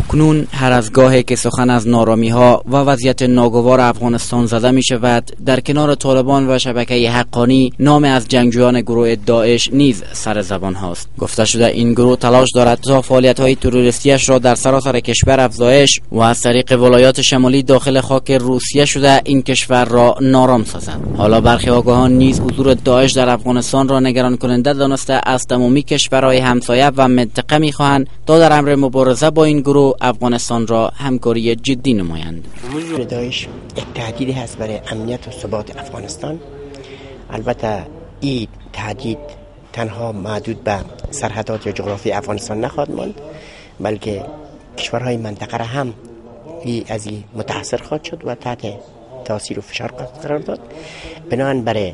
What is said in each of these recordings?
اکنون هر از گاهی که سخن از نارامی‌ها و وضعیت ناگوار افغانستان زده می شود، در کنار طالبان و شبکه حقانی نام از جنگجویان گروه داعش نیز سر زبان هاست. گفته شده این گروه تلاش دارد تا فعالیت‌های تروریستیش را در سراسر کشور افزایش و از طریق ولایات شمالی داخل خاک روسیه شده این کشور را نارام سازد. حالا برخی آگاهان نیز حضور داعش در افغانستان را نگران کننده دانسته از تمامی کشورهای همسایه و منطقه می‌خواهند تا در امر مبارزه با این گروه افغانستان را همکاری جدی نمایند. داعش یک تهدیدی هست برای امنیت و ثبات افغانستان. البته این تهدید تنها محدود به سرحدات یا جغرافی افغانستان نخواهد ماند، بلکه کشورهای منطقه را هم از این متاثر خواهد شد و تحت تاثیر و فشار قرار داد. بنابراین برای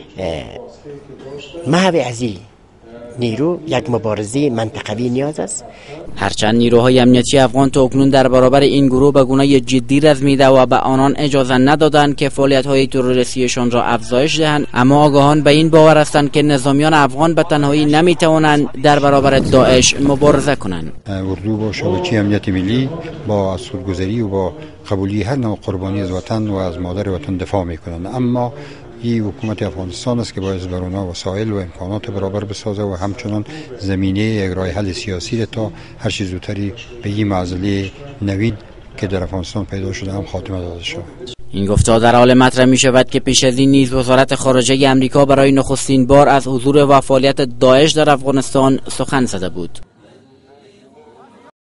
محو از این نیرو یک مبارزه منطقوی نیاز است. هرچند نیروهای امنیتی افغان تا اکنون در برابر این گروه به گونه جدی رزمیده و به آنان اجازه ندادند که فعالیت‌های تروریستیشان را افزایش دهند، اما آگاهان به این باور هستند که نظامیان افغان به تنهایی نمی‌توانند در برابر داعش مبارزه کنند. اردو با شبکه امنیت ملی با خودگذری و با قبولی هر نوع قربانی از وطن و از مادر وطن دفاع می‌کنند، اما این حکومت افغانستان است که باید بر آنها وسایل و امکانات برابر بسازه و همچنان زمینه اجرای حل سیاسی تا هر چیز زودتری به این معضله نوید که در افغانستان پیدا شده هم خاتمه داده شود. این گفتار در حال مطرح می شود که پیش از این نیز وزارت خارجه امریکا برای نخستین بار از حضور و فعالیت داعش در افغانستان سخن زده بود.